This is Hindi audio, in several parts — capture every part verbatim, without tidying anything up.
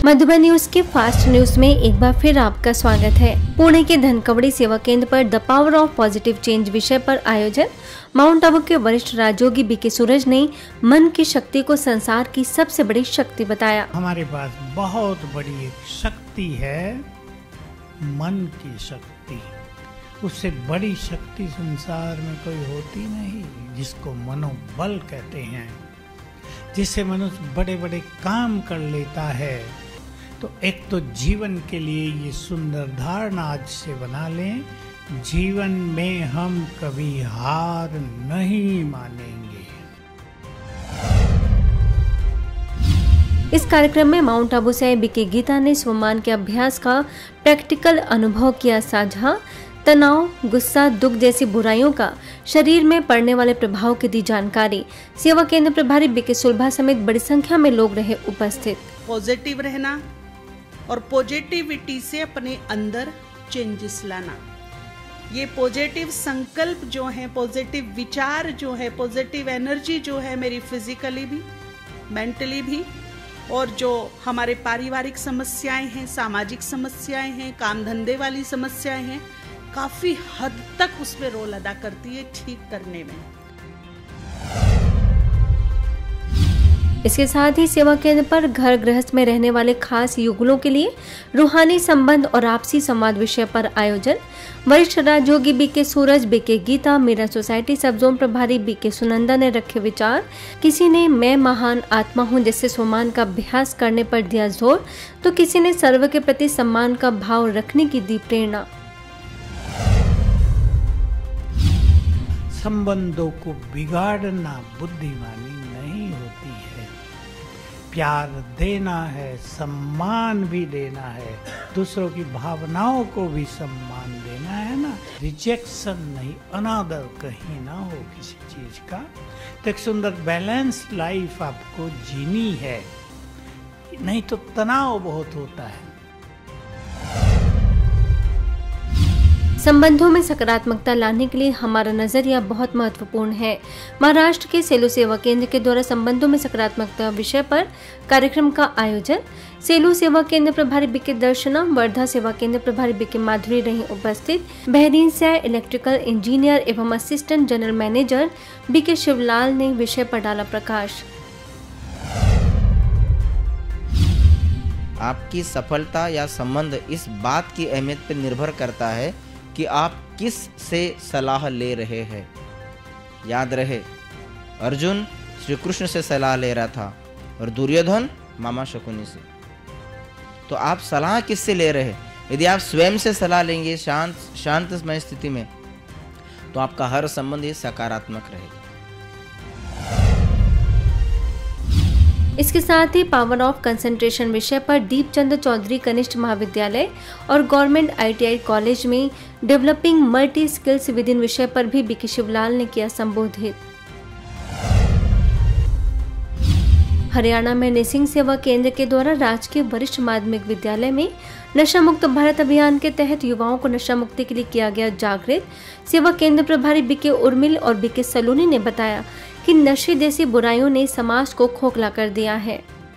मधुबन न्यूज के फास्ट न्यूज में एक बार फिर आपका स्वागत है। पुणे के धनकवड़ी सेवा केंद्र पर the power of positive change विषय पर आयोजित माउंट आबू के वरिष्ठ राजयोगी बीके सूरज ने मन की शक्ति को संसार की सबसे बड़ी शक्ति बताया। हमारे पास बहुत बड़ी एक शक्ति है, मन की शक्ति। उससे बड़ी शक्ति संसार में कोई होती नहीं, जिसको मनोबल कहते हैं, जिससे मनुष्य बड़े बड़े काम कर लेता है। तो एक तो जीवन के लिए ये सुंदर धारणा आज से बना लें, जीवन में हम कभी हार नहीं मानेंगे। इस कार्यक्रम में माउंट आबू से बीके गीता ने स्वमान के अभ्यास का प्रैक्टिकल अनुभव किया साझा। तनाव, गुस्सा, दुख जैसी बुराइयों का शरीर में पड़ने वाले प्रभाव की दी जानकारी। सेवा केंद्र प्रभारी बीके सुलभा समेत बड़ी संख्या में लोग रहे उपस्थित। पॉजिटिव रहना और पॉजिटिविटी से अपने अंदर चेंजेस लाना, ये पॉजिटिव संकल्प जो है, पॉजिटिव विचार जो है, पॉजिटिव एनर्जी जो है मेरी फिजिकली भी, मेंटली भी, और जो हमारे पारिवारिक समस्याएं हैं, सामाजिक समस्याएं हैं, काम धंधे वाली समस्याएं हैं, काफी हद तक उसमें रोल अदा करती है ठीक करने में। इसके साथ ही सेवा केंद्र पर घर गृहस्थ में रहने वाले खास युगलों के लिए रूहानी संबंध और आपसी संवाद विषय पर आयोजन। वरिष्ठ राजयोगी BK Suraj, BK Geeta, Meera society sub zone प्रभारी बीके सुनंदा ने रखे विचार। किसी ने मैं महान आत्मा हूं जैसे स्वमान का अभ्यास करने पर दिया जोर, तो किसी ने सर्व के प्रति सम्मान का भाव रखने की दी प्रेरणा। संबंधों को बिगाड़ना बुद्धिमानी नहीं होती है। प्यार देना है, सम्मान भी देना है, दूसरों की भावनाओं को भी सम्मान देना है ना। रिजेक्शन नहीं, अनादर कहीं ना हो किसी चीज का। तो एक सुंदर बैलेंस लाइफ आपको जीनी है, नहीं तो तनाव बहुत होता है। संबंधों में सकारात्मकता लाने के लिए हमारा नजरिया बहुत महत्वपूर्ण है। महाराष्ट्र के सेलू सेवा केंद्र के द्वारा संबंधों में सकारात्मकता विषय पर कार्यक्रम का आयोजन। सेलू सेवा केंद्र प्रभारी बीके दर्शना, वर्धा सेवा केंद्र प्रभारी बीके माधुरी रही उपस्थित। बहरीन से इलेक्ट्रिकल इंजीनियर एवं assistant general manager BK Shivlal ने विषय पर डाला प्रकाश। आपकी सफलता या संबंध इस बात की अहमियत पर निर्भर करता है कि आप किस से सलाह ले रहे हैं। याद रहे, अर्जुन श्री कृष्ण से सलाह ले रहा था और दुर्योधन मामा शकुनी से। तो आप सलाह किससे ले रहे हैं? यदि आप स्वयं से सलाह लेंगे शांत शांतमय स्थिति में, तो आपका हर संबंध ये सकारात्मक रहेगा। इसके साथ ही पावर ऑफ कंसंट्रेशन विषय पर दीपचंद चौधरी कनिष्ठ महाविद्यालय और गवर्नमेंट आईटीआई कॉलेज में developing multi skills within विषय पर भी बीके शिवलाल ने किया संबोधित। हरियाणा में नृसिंह सेवा केंद्र के द्वारा राजकीय वरिष्ठ माध्यमिक विद्यालय में नशा मुक्त भारत अभियान के तहत युवाओं को नशा मुक्ति के लिए किया गया जागृत। सेवा केंद्र प्रभारी बीके उर्मिल और बीके सलोनी ने बताया कि नशे जैसी बुराइयों ने समाज को खोखला कर दिया है।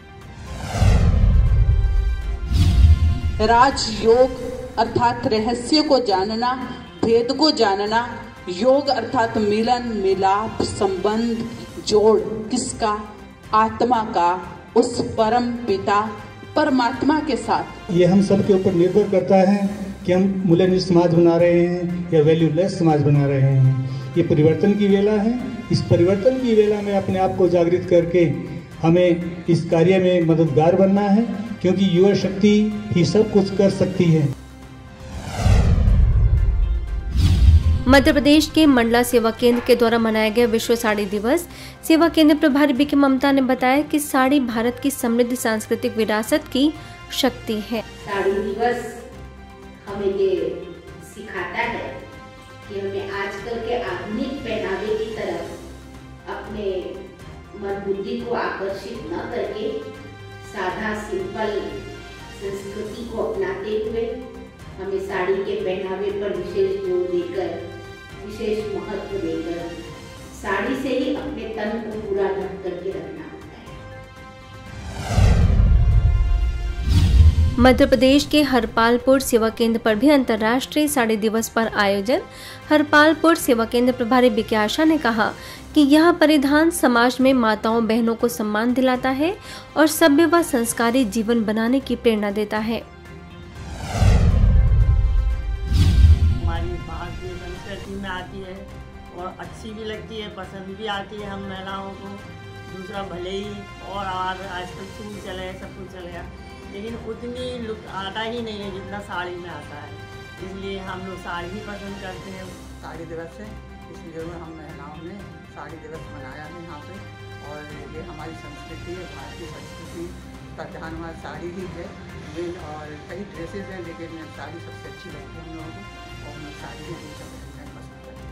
राजयोग अर्थात रहस्य को जानना, भेद को जानना, योग अर्थात मिलन, मिलाप, संबंध, जोड़, किसका? आत्मा का, उस परम पिता परमात्मा के साथ। ये हम सब के ऊपर निर्भर करता है कि हम मूल्यनिष्ठ समाज बना रहे हैं या वैल्यूलेस समाज बना रहे हैं। ये परिवर्तन की वेला है। इस परिवर्तन की वेला में अपने आप को जागृत करके हमें इस कार्य में मददगार बनना है, क्योंकि युवा शक्ति ही सब कुछ कर सकती है। मध्य प्रदेश के मंडला सेवा केंद्र के द्वारा मनाया गया विश्व साड़ी दिवस। सेवा केंद्र प्रभारी बीके ममता ने बताया कि साड़ी भारत की समृद्ध सांस्कृतिक विरासत की शक्ति है। साड़ी दिवस हमें ये सिखाता है कि हमें आजकल के आधुनिक पहनावे की तरफ अपने मन बुद्धि को आकर्षित न करके सादा सिंपल संस्कृति को अपनाते हुए हमें साड़ी के पहनावे पर विशेष जोर देकर, विशेष महत्व देकर साड़ी से ही अपने तन को पूरा ढक करके रखना होता है। मध्य प्रदेश के हरपालपुर सेवा केंद्र पर भी अंतर्राष्ट्रीय साड़ी दिवस पर आयोजन। हरपालपुर सेवा केंद्र प्रभारी बीके आशा ने कहा कि यह परिधान समाज में माताओं बहनों को सम्मान दिलाता है और सभ्य व संस्कारी जीवन बनाने की प्रेरणा देता है। हमारी भारतीय संस्कृति में आती है और अच्छी भी लगती है, पसंद भी आती है हम महिलाओं को। दूसरा भले ही और आजकल सूट चले सब कुछ चलेगा, लेकिन उतनी लुक आता ही नहीं है जितना साड़ी में आता है, इसलिए हम लोग साड़ी ही पसंद करते हैं। साड़ी दिवस है, इसलिए हम महिलाओं ने साड़ी दिवस मनाया है यहाँ पे, और ये हमारी संस्कृति है, भारतीय संस्कृति का ध्यान हमारी साड़ी ही है। और कई ड्रेसेस हैं, लेकिन साड़ी सबसे अच्छी लगती है हम लोगों को, और हम साड़ी ही हमेशा पहनना पसंद करते हैं।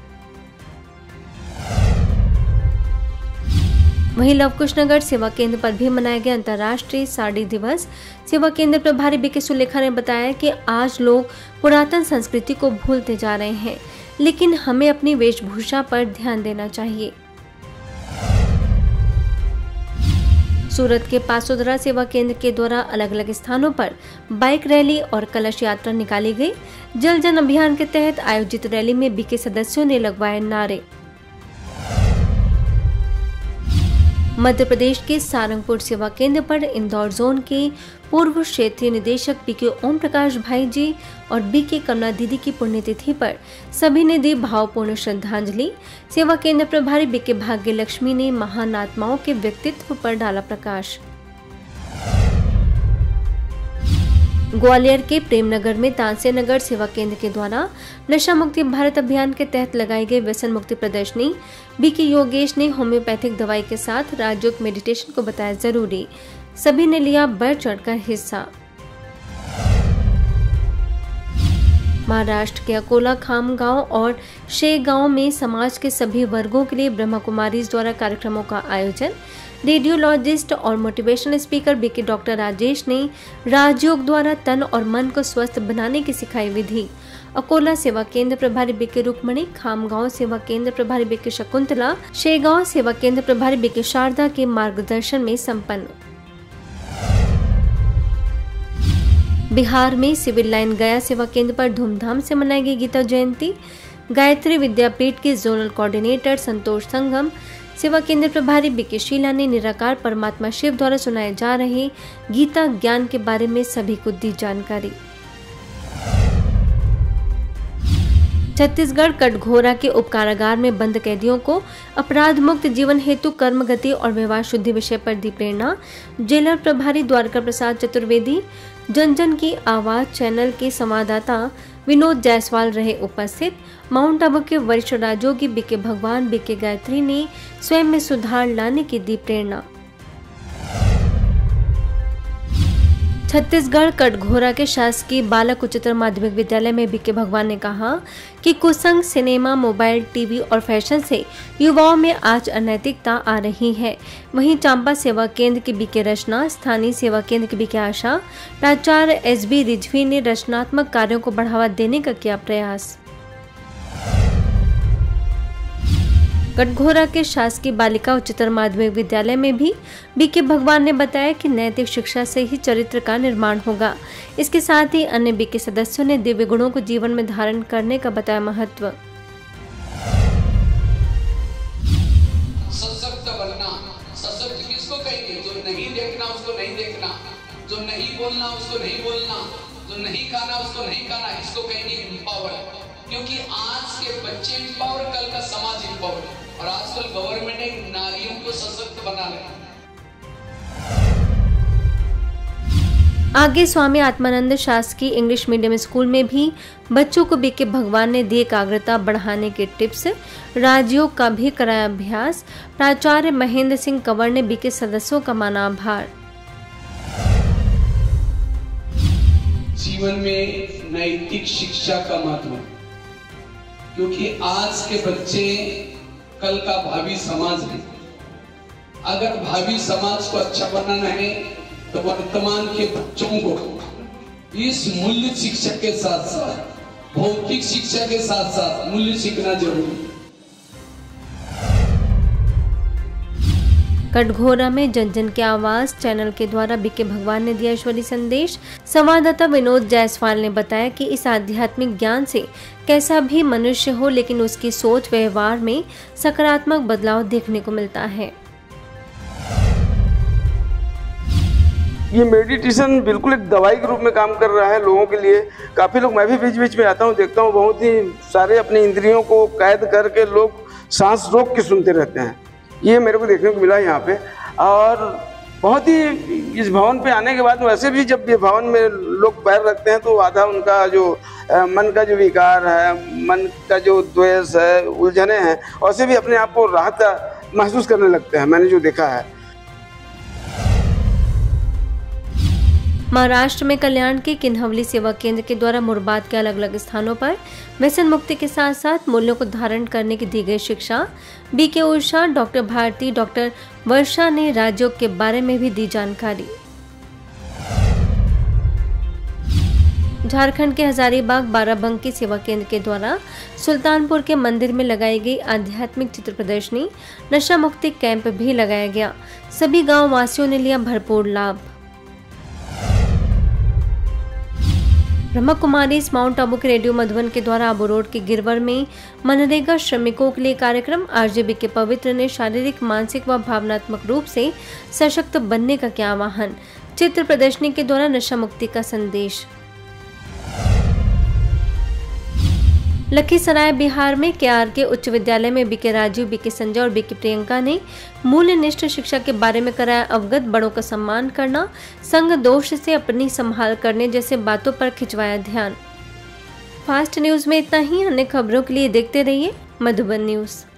वहीं लवकुशनगर सेवा केंद्र पर भी मनाया गया अंतर्राष्ट्रीय साड़ी दिवस। सेवा केंद्र प्रभारी बीके सुलेखा ने बताया कि आज लोग पुरातन संस्कृति को भूलते जा रहे हैं, लेकिन हमें अपनी वेशभूषा पर ध्यान देना चाहिए। सूरत के पासोदरा सेवा केंद्र के द्वारा अलग अलग स्थानों पर बाइक रैली और कलश यात्रा निकाली गई। जल जन अभियान के तहत आयोजित रैली में बीके सदस्यों ने लगवाए नारे। मध्य प्रदेश के सारंगपुर सेवा केंद्र पर इंदौर जोन के पूर्व क्षेत्रीय निदेशक बीके ओम प्रकाश भाई जी और बीके कमला दीदी की पुण्यतिथि पर सभी ने दी भावपूर्ण श्रद्धांजलि। सेवा केंद्र प्रभारी बीके भाग्य लक्ष्मी ने महान आत्माओं के व्यक्तित्व पर डाला प्रकाश। ग्वालियर के प्रेमनगर में तानसेन नगर सेवा केंद्र के द्वारा नशा मुक्ति भारत अभियान के तहत लगाई गई व्यसन मुक्ति प्रदर्शनी। बीके योगेश ने होम्योपैथिक दवाई के साथ राजयोग मेडिटेशन को बताया जरूरी। सभी ने लिया बढ़ चढ़कर हिस्सा। महाराष्ट्र के अकोला खामगांव और शे गांव में समाज के सभी वर्गों के लिए ब्रह्मा कुमारीज द्वारा कार्यक्रमों का आयोजन। रेडियोलॉजिस्ट और motivational speaker BK doctor Rajesh ने राजयोग द्वारा तन और मन को स्वस्थ बनाने की सिखाई विधि। अकोला सेवा केंद्र प्रभारी बीके रुक्मणी, खामगांव सेवा केंद्र प्रभारी बीके शकुंतला, शेगांव सेवा केंद्र प्रभारी बीके शारदा के मार्गदर्शन में संपन्न। बिहार में सिविल लाइन गया सेवा केंद्र पर धूमधाम से मनाई गई गीता जयंती। गायत्री विद्यापीठ के जोनल कोऑर्डिनेटर संतोष संगम, सेवा केंद्र प्रभारी बीके शीला ने निराकार परमात्मा शिव द्वारा सुनाए जा रहे गीता ज्ञान के बारे में सभी को दी जानकारी। छत्तीसगढ़ कटघोरा के उपकारागार में बंद कैदियों को अपराध मुक्त जीवन हेतु कर्म गति और व्यवहार शुद्धि विषय पर दी प्रेरणा। जेलर प्रभारी द्वारका प्रसाद चतुर्वेदी, जन जन की आवाज चैनल के संवाददाता विनोद जायसवाल रहे उपस्थित। माउंट आबू के वरिष्ठ राजयोगी बीके भगवान बीके गायत्री ने स्वयं में सुधार लाने की दी प्रेरणा। छत्तीसगढ़ कटघोरा के शासकीय बालक उच्चतर माध्यमिक विद्यालय में बीके भगवान ने कहा कि कुसंग, सिनेमा, मोबाइल, टीवी और फैशन से युवाओं में आज अनैतिकता आ रही है। वहीं चांपा सेवा केंद्र की बीके रचना, स्थानीय सेवा केंद्र की बीके आशा, प्राचार्य एस बी रिजवी ने रचनात्मक कार्यों को बढ़ावा देने का किया प्रयास। कटघोरा के शासकीय बालिका उच्चतर माध्यमिक विद्यालय में भी बीके भगवान ने बताया कि नैतिक शिक्षा से ही चरित्र का निर्माण होगा। इसके साथ ही अन्य बीके सदस्यों ने दिव्य गुणों को जीवन में धारण करने का बताया महत्व। सशक्त बनना, सशक्त किसको कहेंगे? जो नहीं देखना उसको नहीं देखना, जो नहीं बोलना उसको नहीं बोलना, जो नहीं खाना उसको नहीं खाना, इसको कहेंगे एम्पावर। क्योंकि आज के बच्चे एम्पावर, कल का समाज एम्पावर, और आजकल गवर्नमेंट एक नारियों को सशक्त बना रही है। आगे स्वामी आत्मानंद शासकीय इंग्लिश मीडियम स्कूल में भी बच्चों को बीके भगवान ने दी एकाग्रता बढ़ाने के टिप्स। राजयोग का भी कराया अभ्यास। प्राचार्य महेंद्र सिंह कंवर ने बीके सदस्यों का माना आभार। जीवन में नैतिक शिक्षा का महत्व, क्योंकि आज के बच्चे कल का भावी समाज है। अगर भावी समाज को अच्छा बनाना है तो वर्तमान के बच्चों को इस मूल्य शिक्षा के साथ साथ भौतिक शिक्षा के साथ साथ मूल्य सीखना जरूरी है। कटघोरा में जन जन के आवाज चैनल के द्वारा बीके भगवान ने दिया ईश्वरी संदेश। संवाददाता विनोद जायसवाल ने बताया कि इस आध्यात्मिक ज्ञान से कैसा भी मनुष्य हो, लेकिन उसकी सोच व्यवहार में सकारात्मक बदलाव देखने को मिलता है। ये मेडिटेशन बिल्कुल एक दवाई के रूप में काम कर रहा है लोगों के लिए। काफ़ी लोग, मैं भी बीच बीच में आता हूँ, देखता हूँ, बहुत ही सारे अपनी इंद्रियों को कैद करके लोग सांस रोक के सुनते रहते हैं। ये मेरे को देखने को मिला यहाँ पे। और बहुत ही इस भवन पे आने के बाद वैसे भी जब ये भवन में लोग पैर रखते हैं तो आधा उनका जो आ, मन का जो विकार है, मन का जो द्वेष है, उलझने हैं, वैसे भी अपने आप को राहत महसूस करने लगते हैं, मैंने जो देखा है। महाराष्ट्र में कल्याण के किन्हवली सेवा केंद्र के द्वारा मुरबाद के अलग अलग स्थानों पर व्यसन मुक्ति के साथ साथ मूल्यों को धारण करने की दी गई शिक्षा। BK Usha, doctor Bharti, doctor Varsha ने राजयोग के बारे में भी दी जानकारी। झारखंड के हजारीबाग बाराबंकी सेवा केंद्र के द्वारा सुल्तानपुर के मंदिर में लगाई गई आध्यात्मिक चित्र प्रदर्शनी, नशा मुक्ति कैंप भी लगाया गया। सभी गांव वासियों ने लिया भरपूर लाभ। ब्रह्मा कुमारी माउंट आबू के रेडियो मधुबन के द्वारा आबू रोड के गिरवर में मनरेगा श्रमिकों के लिए कार्यक्रम। आरजेबी के पवित्र ने शारीरिक, मानसिक व भावनात्मक रूप से सशक्त बनने का किया आह्वान। चित्र प्रदर्शनी के द्वारा नशा मुक्ति का संदेश। लखीसराय बिहार में के आर के उच्च विद्यालय में बीके राजीव, बीके संजय और बीके प्रियंका ने मूल्यनिष्ठ शिक्षा के बारे में कराया अवगत। बड़ों का सम्मान करना, संग दोष से अपनी संभाल करने जैसे बातों पर खिंचवाया ध्यान। फास्ट न्यूज में इतना ही। अन्य खबरों के लिए देखते रहिए मधुबन न्यूज।